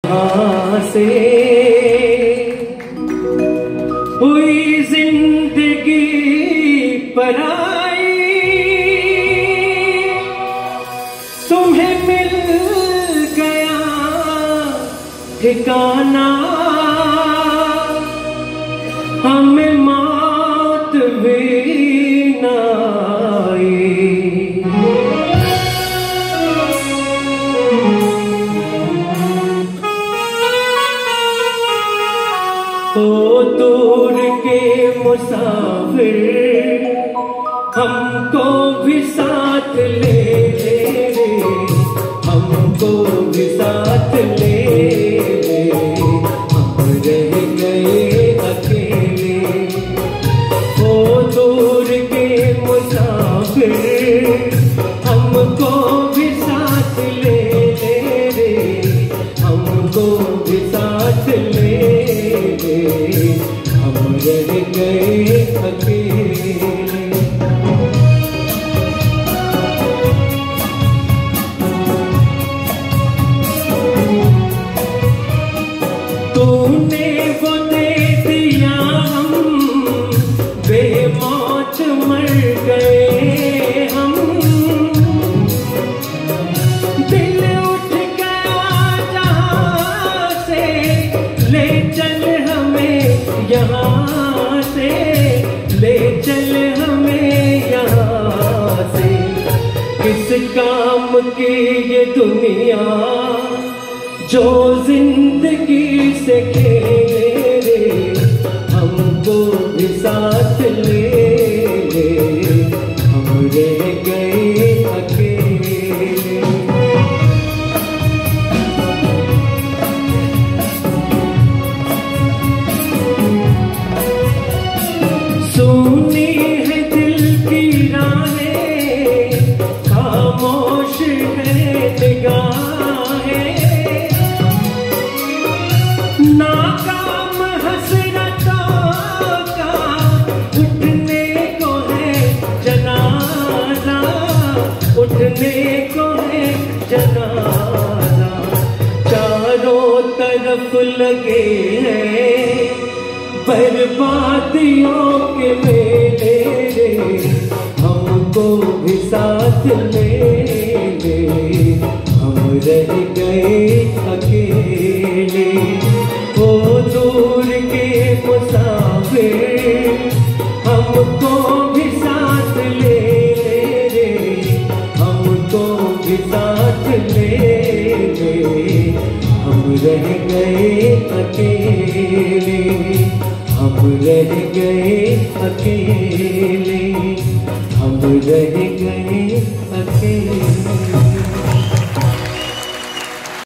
यहाँ से हुई जिंदगी पराई, तुम्हें मिल गया ठिकाना, हमें मौत भी न आई। ओ दूर के मुसाफिर, हमको भी साथ ले ले, हमको भी साथ ले ले, हम रह गए अकेले। ओ दूर के मुसाफिर, हमको भी साथ ले ले, हमको भी साथ ले, हम रह गए अकेले। तूने वो दे दिया, हम बेमौत मर गए हम, दिल उठ गया जहाँ से, ले चल यहाँ से, ले चल हमें यहाँ से। किस काम की ये दुनिया जो जिंदगी से खेले, हमको भी साथ ले ले, हम रह गए अकेले। सुनी है दिल की राहें, खामोश है निगाहें, नाकाम हसरतों का उठने को है जनाजा, उठने को है जनाजा। चारों तरफ लगे हैं बर्बादियों के मेले, हमको भी साथ ले ले, हम रह गए अकेले। वो दूर के मुसाफिर, हमको भी साथ ले ले, हमको भी साथ ले ले, हम रह गए अकेले, हम रह गए अकेले, हम रह गए अकेले।